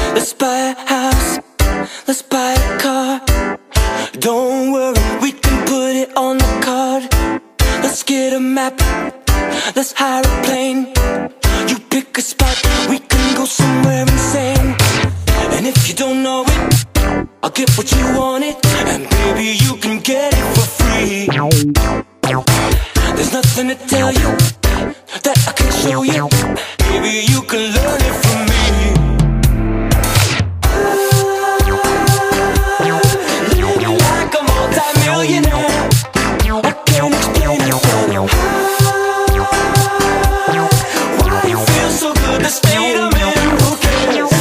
Let's buy a house, let's buy a car. Don't worry, we can put it on the card. Let's get a map, let's hire a plane. You pick a spot, we can go somewhere insane. And if you don't know it, I'll get what you wanted, and baby you can get it for free. There's nothing to tell you that I can show you. Baby you can learn it from me. Living like a multi-millionaire, I can't explain it better. Why you feel so good, the state I'm in, who cares?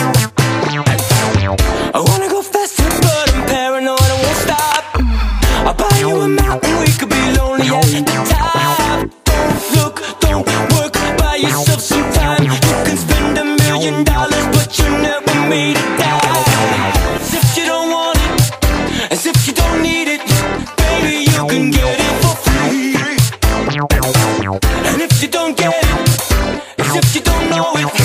I wanna go faster but I'm paranoid, I won't stop. I'll buy you a mountain, we could be lonely at the top. Don't look, don't work, buy yourself some time. You can spend $1 million but you never made it die. As if you don't want it, as if you don't need it, baby you can get it for free. And if you don't get it, as if you don't know it,